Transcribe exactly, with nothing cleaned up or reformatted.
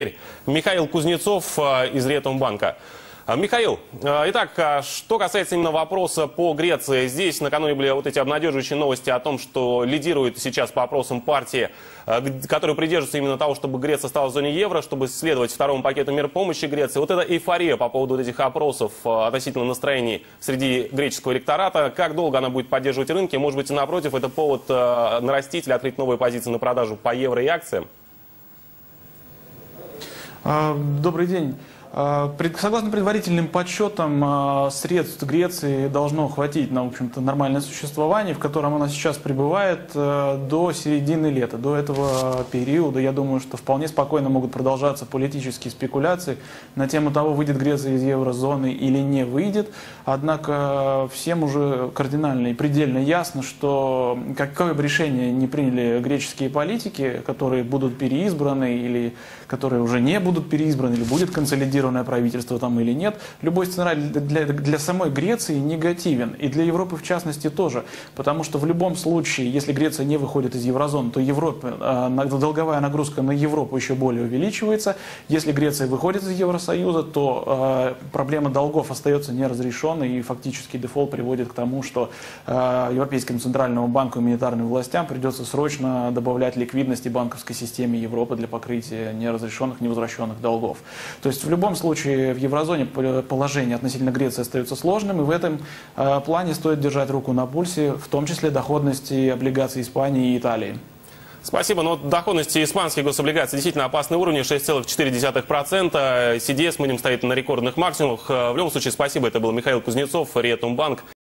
Михаил Кузнецов из Риатумбанка. Михаил, итак, что касается именно вопроса по Греции, здесь накануне были вот эти обнадеживающие новости о том, что лидирует сейчас по опросам партии, которые придерживаются именно того, чтобы Греция стала в зоне евро, чтобы следовать второму пакету мер помощи Греции. Вот эта эйфория по поводу вот этих опросов относительно настроений среди греческого электората, как долго она будет поддерживать рынки? Может быть, напротив, это повод нарастить или открыть новые позиции на продажу по евро и акциям? Добрый день. Согласно предварительным подсчетам, средств Греции должно хватить на, в общем-то, нормальное существование, в котором она сейчас пребывает до середины лета. До этого периода, я думаю, что вполне спокойно могут продолжаться политические спекуляции на тему того, выйдет Греция из еврозоны или не выйдет. Однако всем уже кардинально и предельно ясно, что какое бы решение не приняли греческие политики, которые будут переизбраны или которые уже не будут переизбраны, или будет консолидировано правительство там или нет, любой сценарий для, для самой Греции негативен, и для Европы в частности тоже, потому что в любом случае, если Греция не выходит из еврозоны, то Европа, э, долговая нагрузка на Европу еще более увеличивается. Если Греция выходит из Евросоюза, то э, проблема долгов остается неразрешенной, и фактически дефолт приводит к тому, что э, Европейскому центральному банку и монетарным властям придется срочно добавлять ликвидности банковской системе Европы для покрытия неразрешенных, невозвращенных долгов. То есть в любом случае в еврозоне положение относительно Греции остается сложным, и в этом э, плане стоит держать руку на пульсе, в том числе доходности облигаций Испании и Италии. Спасибо. Но доходности испанских гособлигаций действительно опасный уровень, шесть целых четыре десятых процента. си ди эс мы ним стоит на рекордных максимумах. В любом случае, спасибо. Это был Михаил Кузнецов, Риатумбанк.